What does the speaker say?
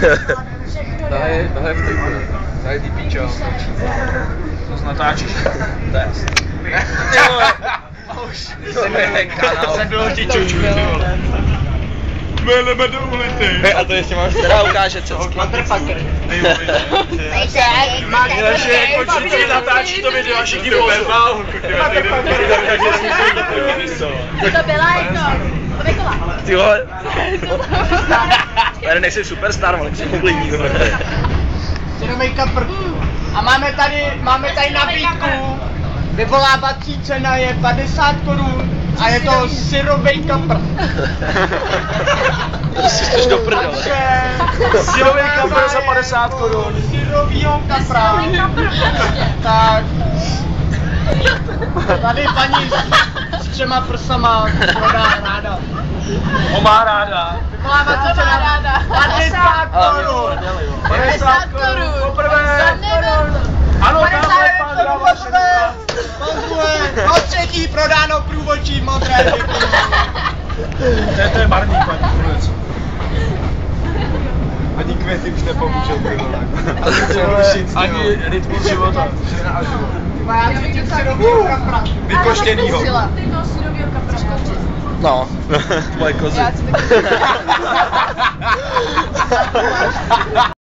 Tohle je v triku. Tady ty píčo. To natáčíš. To je jasný. Jsem bylo tičučku, ty vole. Meleme do ulici. Hej, a to ještě máš teda ukáže cecky. Takže jako vždycky natáčí to video a všichni pozor. To byla jako... Ty vole. Tady nejsi superstar, ale jsi uklidní. Syrovej kapr. A máme tady nabídku. Vyvolávací cena je 50 korun a je to syrovej kapr. To si chceš do prdele. Syrovej kapr za 50 korun. Syrovýho kapra. Tak. Tady paní s 3 prsama prodá ráda. Ho má ráda. Vyvolávací cena 50 korun. 50 korun. Poprvé. Ano, tamhle pan dává po třetí prodáno průvodčí modré. To je marný, paní, konec. Ani květy už nepomůžou, ty vole. Ani rytmus života. Já cítím syrovýho kapra. Vykoštěnýho. No, tvoje kozy.